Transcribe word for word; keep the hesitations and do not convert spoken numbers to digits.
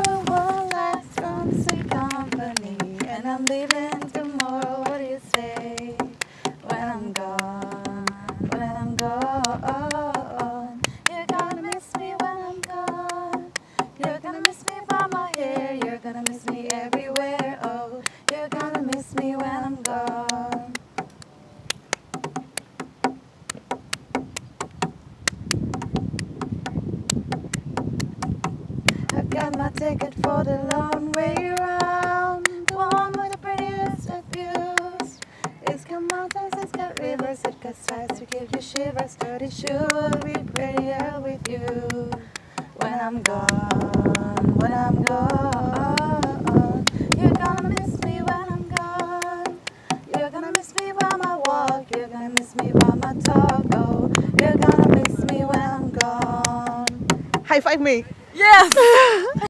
won't last from sweet company, and I'm leaving tomorrow. What do you say? When I'm gone, when I'm gone, you're gonna miss me when I'm gone. You're gonna miss me by my hair. You're gonna miss me everywhere. Oh, you're gonna miss me when I'm gone. I've got my ticket for the long way round, the one with the prettiest of views. It's got mountains, it's got rivers, it got sights to give you shivers, but it sure will be prettier with you. When I'm gone, when I'm gone, you're gonna miss me when I'm gone. You're gonna miss me by my walk, you're gonna miss me by my talk. Oh, you're gonna miss me when I'm gone. High five me! Yes!